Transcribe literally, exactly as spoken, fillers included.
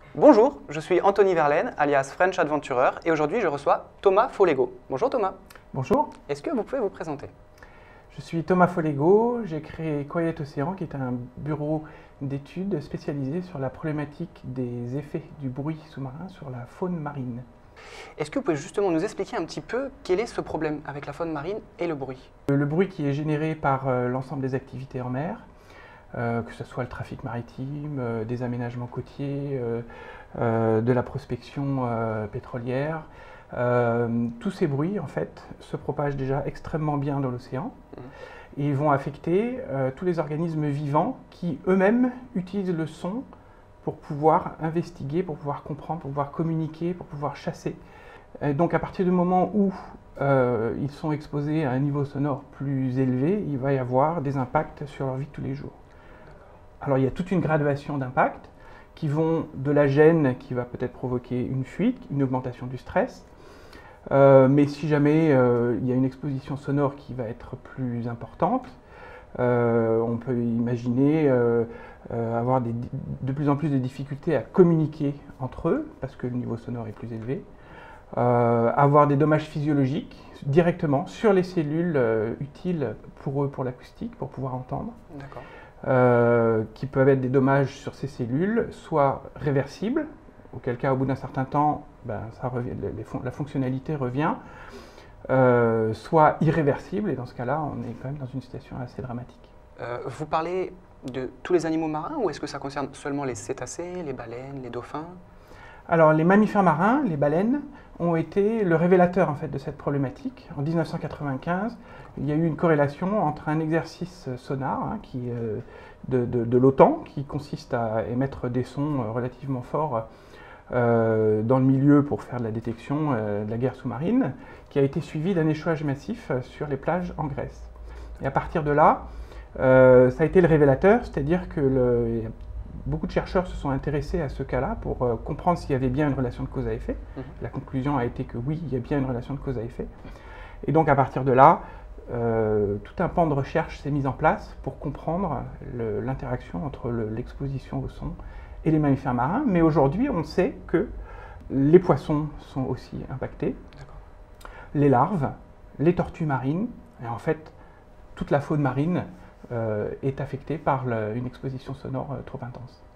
Bonjour, je suis Anthony Verlaine, alias French Adventurer, et aujourd'hui je reçois Thomas Follego. Bonjour Thomas. Bonjour. Est-ce que vous pouvez vous présenter? Je suis Thomas Follego, j'ai créé Quiet Ocean, qui est un bureau d'études spécialisé sur la problématique des effets du bruit sous-marin sur la faune marine. Est-ce que vous pouvez justement nous expliquer un petit peu quel est ce problème avec la faune marine et le bruit? Le bruit qui est généré par euh, l'ensemble des activités en mer, euh, que ce soit le trafic maritime, euh, des aménagements côtiers, euh, euh, de la prospection euh, pétrolière, euh, tous ces bruits en fait se propagent déjà extrêmement bien dans l'océan mmh. et vont affecter euh, tous les organismes vivants qui eux-mêmes utilisent le son pour pouvoir investiguer, pour pouvoir comprendre, pour pouvoir communiquer, pour pouvoir chasser. Et donc à partir du moment où euh, ils sont exposés à un niveau sonore plus élevé, il va y avoir des impacts sur leur vie de tous les jours. Alors il y a toute une graduation d'impacts qui vont de la gêne qui va peut-être provoquer une fuite, une augmentation du stress, euh, mais si jamais euh, il y a une exposition sonore qui va être plus importante, euh, on peut imaginer euh, euh, avoir des, de plus en plus de difficultés à communiquer entre eux parce que le niveau sonore est plus élevé, euh, avoir des dommages physiologiques directement sur les cellules euh, utiles pour eux, pour l'acoustique, pour pouvoir entendre. D'accord. Euh, qui peuvent être des dommages sur ces cellules, soit réversibles, auquel cas au bout d'un certain temps, ben, ça revient, les fon la fonctionnalité revient, euh, soit irréversibles, et dans ce cas-là, on est quand même dans une situation assez dramatique. Euh, vous parlez de tous les animaux marins, ou est-ce que ça concerne seulement les cétacés, les baleines, les dauphins? Alors les mammifères marins, les baleines, ont été le révélateur en fait de cette problématique. En mille neuf cent quatre-vingt-quinze, il y a eu une corrélation entre un exercice sonar hein, qui, euh, de, de, de l'OTAN qui consiste à émettre des sons relativement forts euh, dans le milieu pour faire de la détection euh, de la guerre sous-marine, qui a été suivi d'un échouage massif sur les plages en Grèce. Et à partir de là, euh, ça a été le révélateur, c'est-à-dire que le, beaucoup de chercheurs se sont intéressés à ce cas-là pour euh, comprendre s'il y avait bien une relation de cause à effet. Mmh. La conclusion a été que oui, il y a bien une relation de cause à effet. Et donc à partir de là, euh, tout un pan de recherche s'est mis en place pour comprendre l'interaction entre l'exposition au son et les mammifères marins. Mais aujourd'hui, on sait que les poissons sont aussi impactés, les larves, les tortues marines, et en fait, toute la faune marine Euh, est affecté par le, une exposition sonore euh, trop intense.